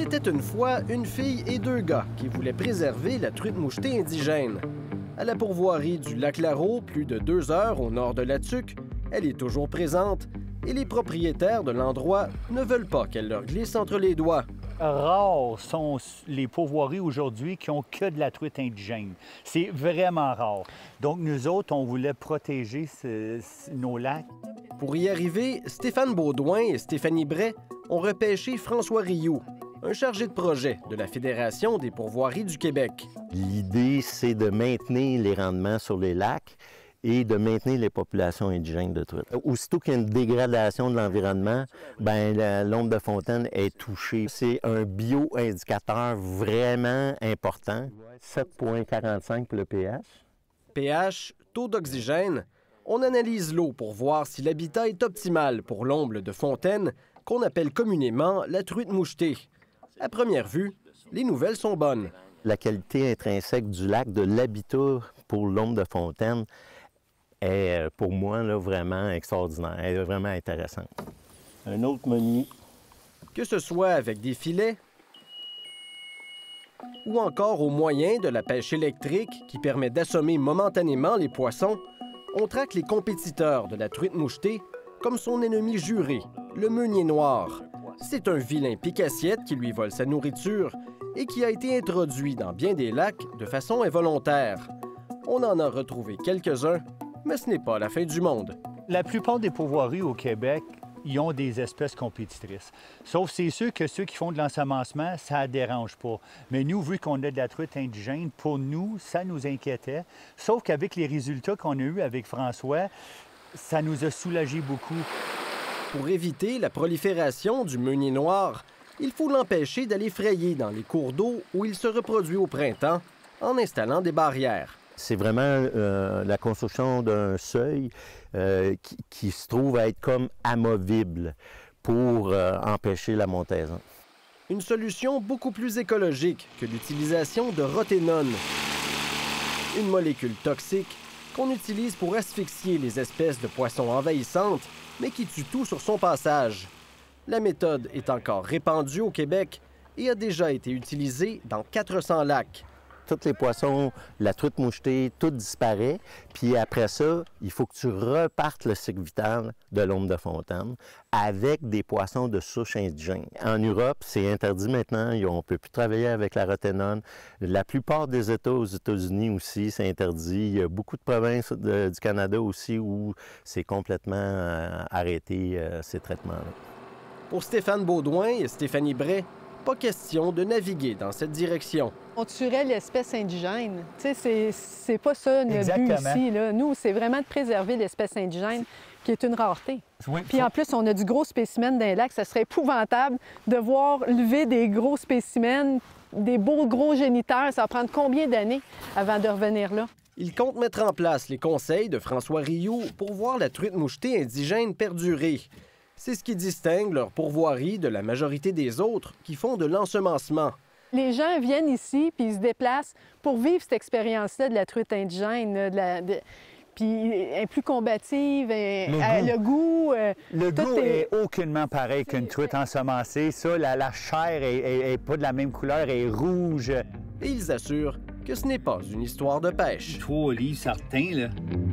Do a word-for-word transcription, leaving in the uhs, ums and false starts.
C'était une fois une fille et deux gars qui voulaient préserver la truite mouchetée indigène. À la pourvoirie du lac Larreau, plus de deux heures au nord de La Tuque, elle est toujours présente et les propriétaires de l'endroit ne veulent pas qu'elle leur glisse entre les doigts. Rares sont les pourvoiries aujourd'hui qui ont que de la truite indigène. C'est vraiment rare. Donc, nous autres, on voulait protéger ce, ce, nos lacs. Pour y arriver, Stéphane Baudouin et Stéphanie Bray ont repêché François Rioux, un chargé de projet de la Fédération des pourvoiries du Québec. L'idée, c'est de maintenir les rendements sur les lacs et de maintenir les populations indigènes de truites. Aussitôt qu'il y a une dégradation de l'environnement, bien, l'ombre de fontaine est touchée. C'est un bio-indicateur vraiment important. sept virgule quarante-cinq pour le pH. pH, taux d'oxygène. On analyse l'eau pour voir si l'habitat est optimal pour l'omble de fontaine, qu'on appelle communément la truite mouchetée. À première vue, les nouvelles sont bonnes. La qualité intrinsèque du lac, de l'habitat pour l'omble de fontaine, est pour moi là, vraiment extraordinaire, elle est vraiment intéressante. Un autre menu. Que ce soit avec des filets ou encore au moyen de la pêche électrique qui permet d'assommer momentanément les poissons, on traque les compétiteurs de la truite mouchetée comme son ennemi juré, le meunier noir. C'est un vilain pique-assiette qui lui vole sa nourriture et qui a été introduit dans bien des lacs de façon involontaire. On en a retrouvé quelques-uns, mais ce n'est pas la fin du monde. La plupart des pourvoiries au Québec, ils ont des espèces compétitrices. Sauf c'est sûr que ceux qui font de l'ensemencement, ça ne dérange pas. Mais nous, vu qu'on a de la truite indigène, pour nous, ça nous inquiétait. Sauf qu'avec les résultats qu'on a eus avec François, ça nous a soulagé beaucoup. Pour éviter la prolifération du meunier noir, il faut l'empêcher d'aller frayer dans les cours d'eau où il se reproduit au printemps en installant des barrières. C'est vraiment euh, la construction d'un seuil euh, qui, qui se trouve à être comme amovible pour euh, empêcher la montaison. Une solution beaucoup plus écologique que l'utilisation de roténone, une molécule toxique qu'on utilise pour asphyxier les espèces de poissons envahissantes, mais qui tue tout sur son passage. La méthode est encore répandue au Québec et a déjà été utilisée dans quatre cents lacs. Tous les poissons, la truite mouchetée, tout disparaît. Puis après ça, il faut que tu repartes le cycle vital de l'omble de fontaine avec des poissons de souche indigène. En Europe, c'est interdit maintenant. On ne peut plus travailler avec la roténone. La plupart des États aux États-Unis aussi, c'est interdit. Il y a beaucoup de provinces de, du Canada aussi où c'est complètement euh, arrêté, euh, ces traitements-là. Pour Stéphane Baudouin et Stéphanie Bray, pas question de naviguer dans cette direction. On tuerait l'espèce indigène. Tu sais, c'est pas ça notre Exactement. but ici, là. Nous, c'est vraiment de préserver l'espèce indigène, qui est une rareté. Oui, Puis en plus, on a du gros spécimen dans les lacs. Ça serait épouvantable de voir lever des gros spécimens, des beaux gros géniteurs. Ça va prendre combien d'années avant de revenir là? Ils comptent mettre en place les conseils de François Rioux pour voir la truite mouchetée indigène perdurer. C'est ce qui distingue leur pourvoirie de la majorité des autres qui font de l'ensemencement. Les gens viennent ici puis ils se déplacent pour vivre cette expérience-là de la truite indigène, de la, de... puis elle est plus combative, elle, le elle goût. a le goût. Euh, le tout goût est... est aucunement pareil qu'une truite ensemencée. Ça, la, la chair est pas de la même couleur, elle est rouge. Et ils assurent que ce n'est pas une histoire de pêche. Trois livres certains, là.